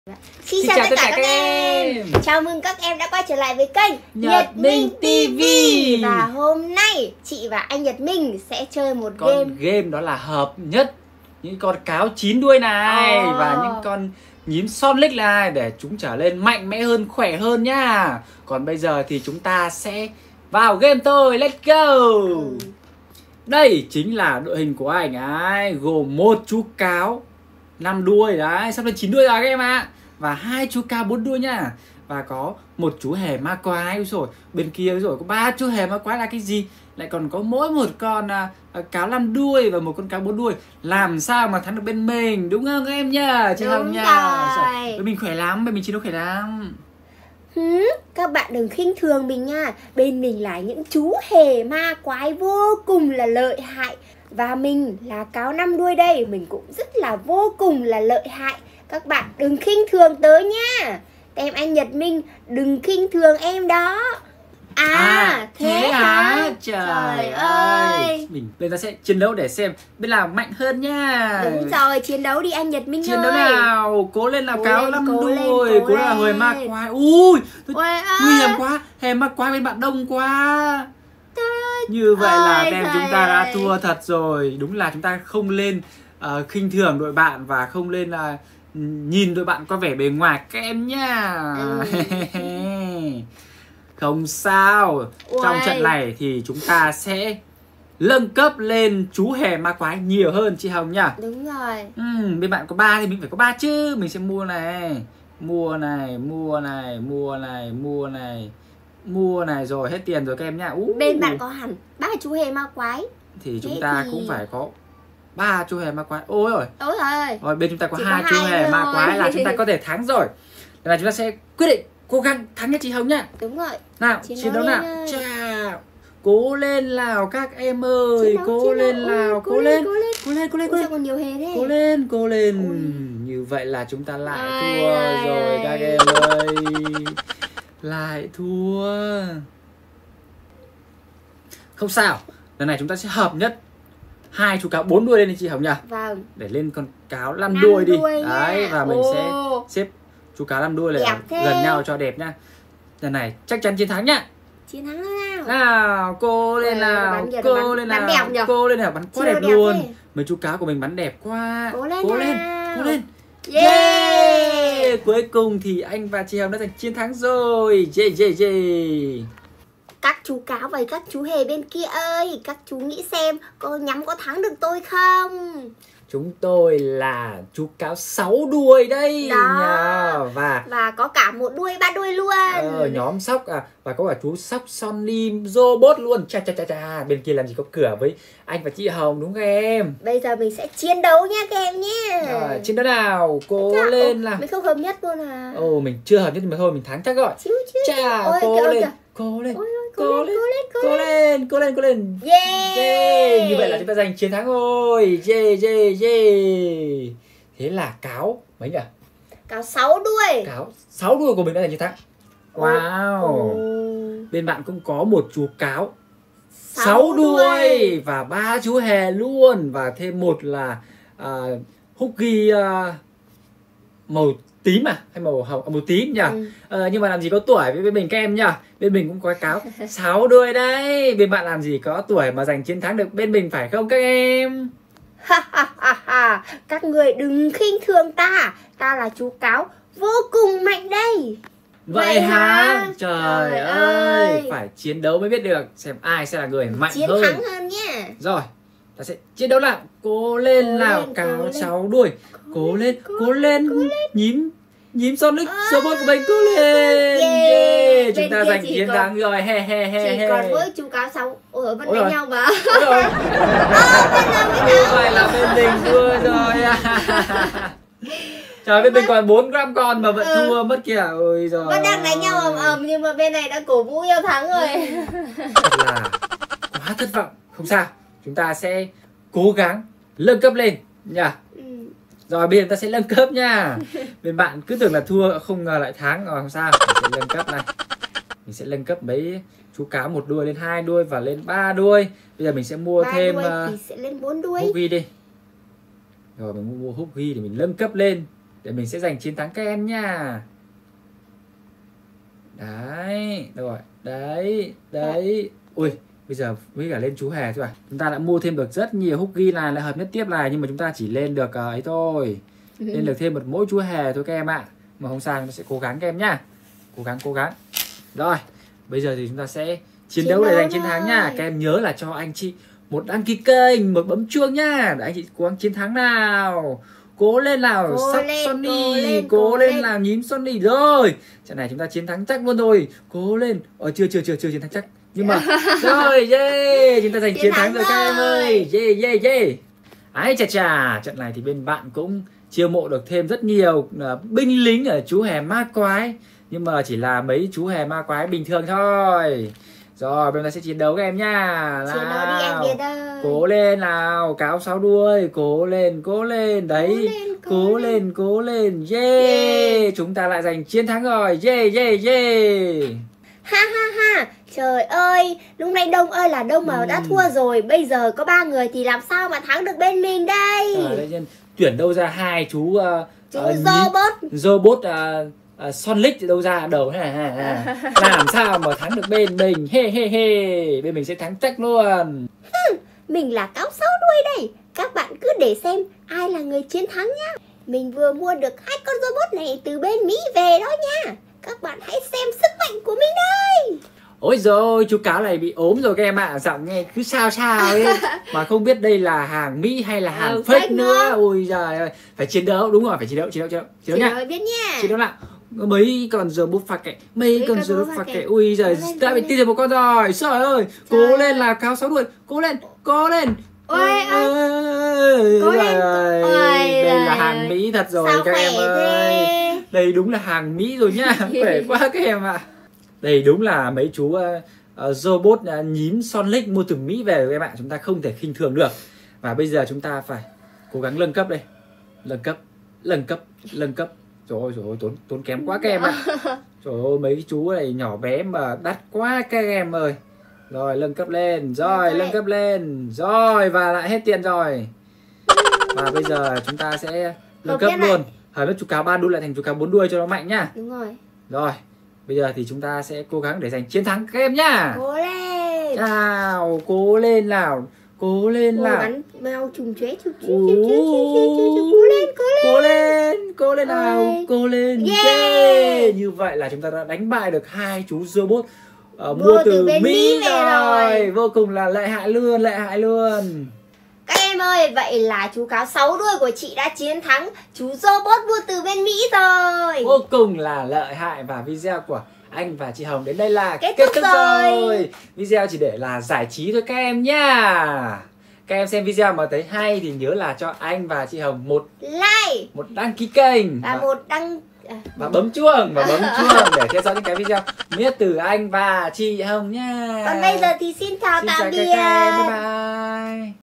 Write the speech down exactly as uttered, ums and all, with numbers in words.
Xin, Xin chào, chào tất cả, cả các em. em Chào mừng các em đã quay trở lại với kênh Nhật, Nhật Minh ti vi. Và hôm nay chị và anh Nhật Minh sẽ chơi một con game game đó là hợp nhất những con cáo chín đuôi này oh. và những con nhím Sonic này để chúng trở nên mạnh mẽ hơn, khỏe hơn nhá. Còn bây giờ thì chúng ta sẽ vào game thôi. Let's go. ừ. Đây chính là đội hình của anh ấy, gồm một chú cáo năm đuôi đấy, sắp lên chín đuôi rồi các em ạ. À. Và hai chú cáo bốn đuôi nha. Và có một chú hề ma quái rồi. Bên kia rồi có ba chú hề ma quái là cái gì? Lại còn có mỗi một con à, cáo năm đuôi và một con cáo bốn đuôi. Làm sao mà thắng được bên mình, đúng không các em nhá? Chị Hồng nha. Bên mình khỏe lắm, bên mình chiến đấu khỏe lắm. Hứ, các bạn đừng khinh thường mình nha. Bên mình là những chú hề ma quái vô cùng là lợi hại. Và mình là cáo năm đuôi đây, mình cũng rất là vô cùng là lợi hại. Các bạn đừng khinh thường tớ nha. Em anh Nhật Minh đừng khinh thường em đó. À, à thế, thế hả? Trời, Trời ơi. ơi Mình bây giờ sẽ chiến đấu để xem bên nào mạnh hơn nha. Đúng rồi, chiến đấu đi anh Nhật Minh chiến ơi. Chiến đấu nào, cố lên nào cố cáo lên, năm cố đuôi. lên, cố, cố lên là hề ma quái. Ui, nguy hiểm quá. Hề ma quái bên bạn đông quá. Như vậy là ơi, em chúng ta đã thua thật rồi. Đúng là chúng ta không lên uh, khinh thường đội bạn và không lên uh, nhìn đội bạn có vẻ bề ngoài các em nhá. ừ. Không sao. Ui. Trong trận này thì chúng ta sẽ nâng cấp lên chú hề ma quái nhiều hơn chị Hồng nhá. Đúng rồi. ừ, Bên bạn có ba thì mình phải có ba chứ. Mình sẽ mua này, mua này, mua này, mua này, mua này, mua này, rồi hết tiền rồi các em nhá. uh. Bên bạn có hẳn ba chú hề ma quái thì chúng Thế ta thì... cũng phải có ba chú hề ma quái. Ôi rồi. Ôi rồi. Rồi bên chúng ta có Chỉ hai có chú hề ma quái là chúng ta có thể thắng rồi. Nên là chúng ta sẽ quyết định cố gắng thắng nha chị Hồng nhá. Đúng rồi. Nào, chiến, chiến đấu nào. Chào. Cố lên nào các em ơi. Đấu, cố lên nào, cố, cố lên. Cố lên, cố lên, cố lên, cố lên. Còn nhiều hề thế. Cố lên, cố lên. Ui. Như vậy là chúng ta lại ai, thua ai, rồi ai. Các em ơi. Lại thua. Không sao. Lần này chúng ta sẽ hợp nhất hai chú cáo bốn đuôi lên đi chị Hồng nhỉ. Vâng. Để lên con cáo năm đuôi đi. Đuôi đấy, và mình Ồ. sẽ xếp chú cáo năm đuôi là gần nhau cho đẹp nhá. Lần này chắc chắn chiến thắng nhá. Chiến thắng nào. Nào, cô lên nào, cô bắn, lên nào, đẹp cô lên nào, bắn quá đẹp, đẹp luôn. Thế. Mấy chú cáo của mình bắn đẹp quá. Cố lên, cố lên, cố lên. Yeah. Yeah. Cuối cùng thì anh và chị Hồng đã giành chiến thắng rồi. Yeah, yeah, yeah. Các chú cáo và các chú hề bên kia ơi, các chú nghĩ xem cô nhắm có thắng được tôi không? Chúng tôi là chú cáo sáu đuôi đây. Đó. Và và có cả một đuôi, ba đuôi luôn. Ờ, nhóm sóc à, và có cả chú sóc Sonny Robot luôn. Cha cha cha cha. Bên kia làm gì có cửa với anh và chị Hồng đúng không em? Bây giờ mình sẽ chiến đấu nha các em nhé. À, chiến đấu nào, cố Chà, lên nào. Mình không hợp nhất luôn à. Ồ, mình chưa hợp nhất mà thôi, mình thắng chắc rồi. Chiu, chiu. Chà, Ôi, cố, kìa, lên. Kìa. cố lên, Ôi, ôi, cố, cố lên, cố lên, cố lên, cố lên, cố lên. Yeah. Yeah. Như vậy là chúng ta giành chiến thắng rồi. Yeah, yeah, yeah. Thế là cáo mấy nhỉ? Cáo sáu đuôi. Cáo sáu đuôi của mình đã giành chiến thắng. Wow. Oh. Bên bạn cũng có một chú cáo sáu đuôi. đuôi và ba chú hề luôn, và thêm một là uh, Huggy uh, màu tím à hay màu hồng, màu tím nhỉ. ừ. ờ, Nhưng mà làm gì có tuổi với bên mình các em nhỉ. Bên mình cũng có cáo sáu đuôi đấy. Bên bạn làm gì có tuổi mà giành chiến thắng được bên mình phải không các em? Các người đừng khinh thường ta. Ta là chú cáo vô cùng mạnh đây. Vậy, Vậy hả? Trời, Trời ơi. ơi Phải chiến đấu mới biết được xem ai sẽ là người mạnh chiến hơn. Chiến thắng hơn nhé. Rồi, ta sẽ chiến đấu nào. Cố lên cố nào, lên, cáo sáu đuôi. Cố lên, cố, cố lên, cố lên. Nhím Nhím Sonic à, Robot của mình, cố lên. Yeah, yeah. Chúng ta giành chiến thắng rồi. He he he Chỉ he. còn với chú cáo sáu. Ôi vẫn đánh nhau mà. Ôi rồi. Như vậy là bên mình thua rồi. Trời, bên mình còn bốn gram con mà vẫn ừ. thua mất kìa. Ôi giời. Vẫn đang đánh nhau ầm ầm nhưng mà bên này đã cổ vũ nhau thắng rồi. Thật là quá thất vọng. Không sao, chúng ta sẽ cố gắng nâng cấp lên nha. ừ. Rồi bây giờ ta sẽ nâng cấp nha. Bên bạn cứ tưởng là thua không ngờ lại thắng rồi. Không sao, mình sẽ nâng cấp này. Mình sẽ nâng cấp mấy chú cáo một đuôi lên hai đuôi và lên ba đuôi. Bây giờ mình sẽ mua ba thêm đuôi thì sẽ lên bốn đuôi. Huggy đi. Rồi mình mua Huggy để mình nâng cấp lên. để mình sẽ giành chiến thắng các em nha. Đấy, rồi, đấy, đấy. Ui, bây giờ với cả lên chú hề thôi à. Chúng ta đã mua thêm được rất nhiều hook ghi này, là hợp nhất tiếp này, nhưng mà chúng ta chỉ lên được uh, ấy thôi. Lên được thêm một mỗi chú hề thôi các em ạ. À. Mà không sao, chúng ta sẽ cố gắng các em nhá. Cố gắng, cố gắng. Rồi, bây giờ thì chúng ta sẽ chiến, chiến đấu để giành chiến thắng nha. Các em nhớ là cho anh chị một đăng ký kênh, một bấm chuông nhá, để anh chị cố gắng chiến thắng nào. Cố lên nào, cố sắp lên, Sonny, cố lên, cố, cố lên lên nào nhím Sonny. Rồi, trận này chúng ta chiến thắng chắc luôn rồi. Cố lên. Ờ chưa chưa chưa chưa chiến thắng chắc. Nhưng mà rồi, yeah, chúng ta giành chiến, chiến thắng rồi các em ơi. Yeah yeah yeah. Ái chà chà, trận này thì bên bạn cũng chiêu mộ được thêm rất nhiều uh, binh lính ở chú hề ma quái, nhưng mà chỉ là mấy chú hề ma quái bình thường thôi. Rồi, bây giờ sẽ chiến đấu các em nha. Chiến đấu đi em Việt ơi. Cố lên nào, cáo sáu đuôi, cố lên, cố lên, đấy, cố lên, cố, cố lên. lên, cố lên, yeah. yeah, chúng ta lại giành chiến thắng rồi, yeah, yeah, yeah. Ha ha ha, trời ơi, lúc này đông ơi là đông mà ừ. đã thua rồi, bây giờ có ba người thì làm sao mà thắng được bên mình đây? À, đây nhân, tuyển đâu ra hai chú uh, chú uh, robot, robot uh, Uh, Sonic đâu ra đầu ha, ha, ha. Làm sao mà thắng được bên mình, he he he, bên mình sẽ thắng chắc luôn. Mình là cáo sáu đuôi đây, các bạn cứ để xem ai là người chiến thắng nhá. Mình vừa mua được hai con robot này từ bên Mỹ về đó nha. Các bạn hãy xem sức mạnh của mình đây. Ôi rồi, chú cáo này bị ốm rồi các em ạ, à. Giọng nghe cứ sao sao ấy. Mà không biết đây là hàng Mỹ hay là hàng ừ, fake, fake nữa. nữa Ôi giời ơi, phải chiến đấu, đúng rồi, phải chiến đấu, chiến đấu, chiến đấu, chiến đấu nha. Biết nha. Chiến đấu nào. Mấy con giờ bút phạt kệ, mấy con giờ bút phạt kệ. Ui giời, đã bị tin được một con rồi. Trời ơi, cố lên là cáo sáu đuôi, cố lên, cố lên. Ôi ơi, cố lên. Đây là hàng Mỹ thật rồi các em ơi. Đây đúng là hàng Mỹ rồi nhá. Khỏe quá các em ạ. Đây đúng là mấy chú uh, uh, robot uh, nhím Sonic mua từ Mỹ về các em ạ. Chúng ta không thể khinh thường được. Và bây giờ chúng ta phải cố gắng nâng cấp đây. Nâng cấp, nâng cấp, nâng cấp. Trời ơi, trời ơi, tốn, tốn kém quá các em ạ. Trời ơi, mấy cái chú này nhỏ bé mà đắt quá các em ơi. Rồi, nâng cấp lên. Rồi, nâng cấp lên. Rồi, và lại hết tiền rồi. Và bây giờ chúng ta sẽ nâng cấp luôn. Hỏi với chú cáo ba đuôi lại thành chú cáo bốn đuôi cho nó mạnh nhá. Đúng rồi. Rồi, bây giờ thì chúng ta sẽ cố gắng để giành chiến thắng các em nhá. Cố lên. Nào, cố lên nào. Cố lên nào. Bắn mau trùng chế chụp chụp chụp chụp. Cố lên, cố lên. Cố lên, cố lên nào, cố lên. Yeah. Như vậy là chúng ta đã đánh bại được hai chú robot uh, mua từ, từ Mỹ, Mỹ về rồi. rồi. Vô cùng là lợi hại luôn, lợi hại luôn. Các em ơi, vậy là chú cáo sáu đuôi của chị đã chiến thắng chú robot mua từ bên Mỹ rồi. Vô cùng là lợi hại. Và video của anh và chị Hồng đến đây là kết, kết thúc, thúc rồi. rồi. Video chỉ để là giải trí thôi các em nhá. Các em xem video mà thấy hay thì nhớ là cho anh và chị Hồng một like, một đăng ký kênh và, và một đăng và bấm chuông và bấm chuông để theo dõi những cái video miết từ anh và chị Hồng nha. Còn bây giờ thì xin chào xin tạm chào biệt. Các em. Bye bye.